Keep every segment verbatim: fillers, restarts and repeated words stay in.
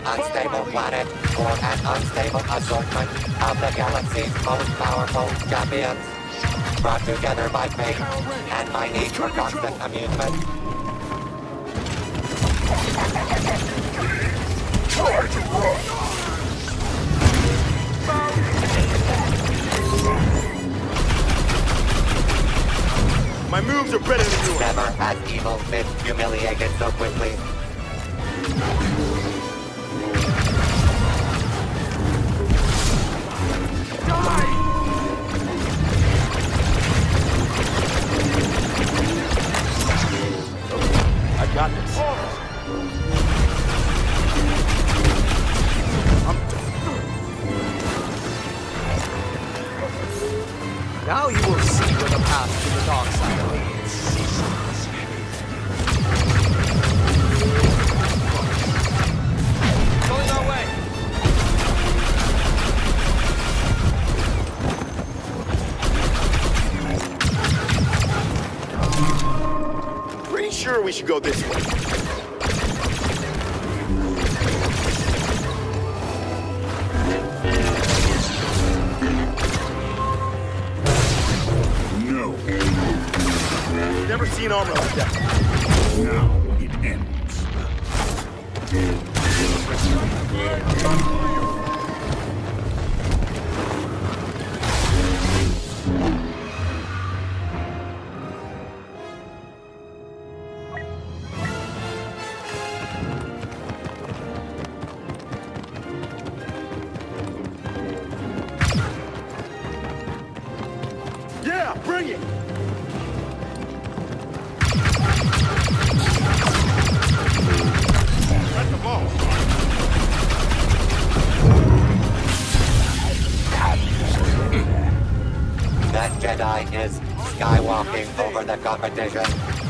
unstable planet or an unstable assortment of the galaxy's most powerful champions. Brought together by fate and my need for constant amusement. Try to run! My moves are better than yours. Never has evil been humiliated so quickly. Die! I got this. I'm done. Now you will see where the path to the dark side leads. Going our way. Pretty sure we should go this way. Never seen armor like that. Now it ends. Yeah, bring it! That's the ball. That Jedi is skywalking over the competition.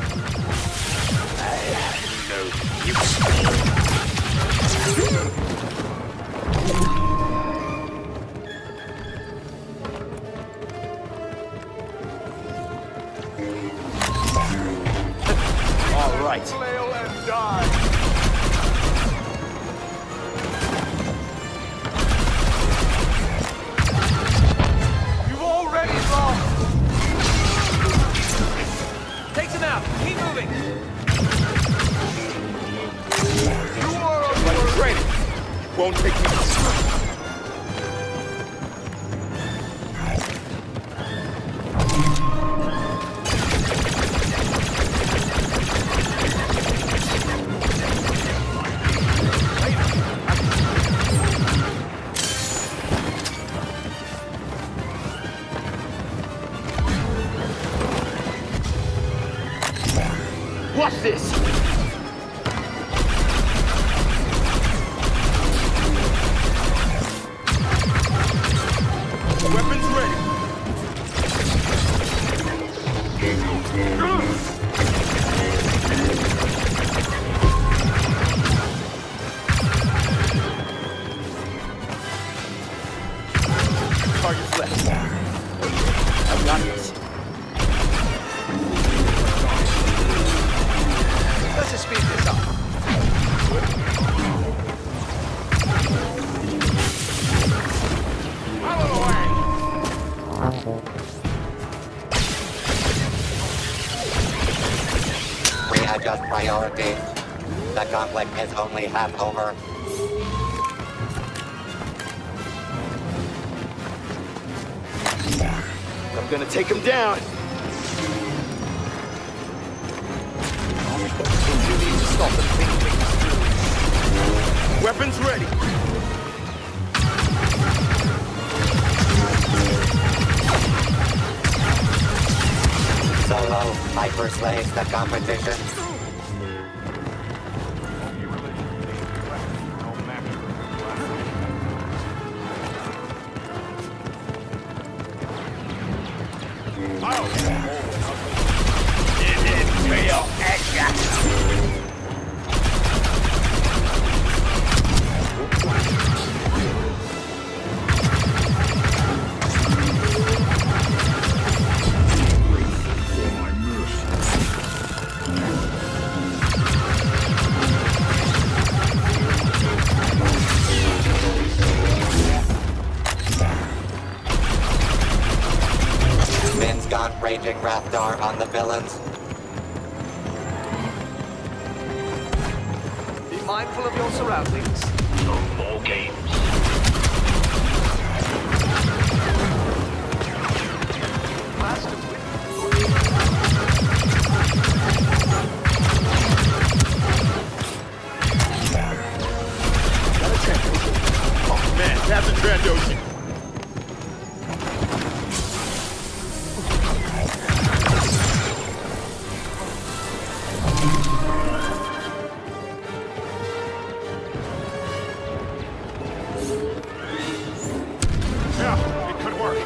No use. All right. Flail and die. You've already lost. Takes him out. Keep moving. You are on training. Won't take me. Watch this! Weapons ready! Target's left. I've got this. Let's just speed this up. Out of the way! Readjust priorities. The conflict is only half over. I'm gonna take him down! You need to stop and think things through. Weapons ready! Solo hyperslaves the competition. Charging Raptor on the villains. Be mindful of your surroundings. No more games. Master Whip. Oh man, that's a Trandoshan. Yeah, it could work.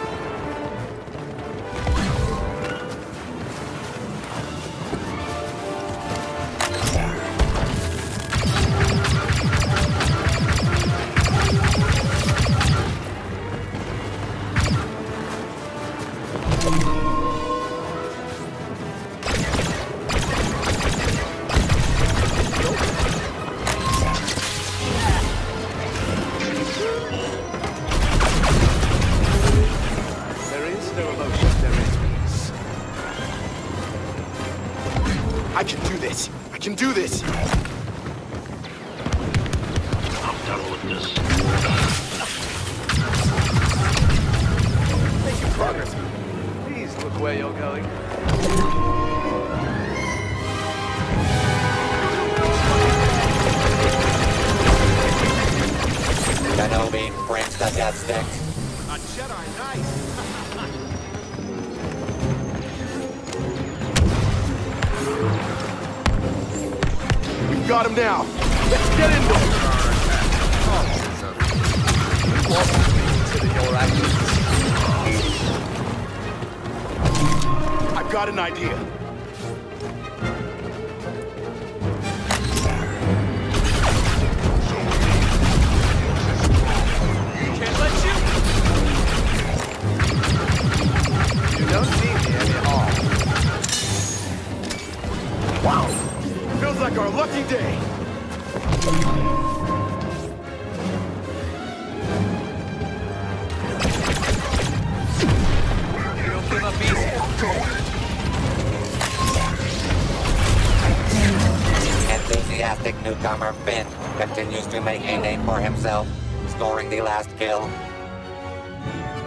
There is no emotion, there is peace. I can do this. I can do this. I'm done with this. Making progress. Please look where you're going. Kenobi brings the death stick. A Jedi Knight. We've got him now. Let's get in there. Consider your actions. I've got an idea. Can't let you. You don't need me at all. Wow. Feels like our lucky day. You don't give up easy. Enthusiastic newcomer Finn continues to make a name for himself, scoring the last kill.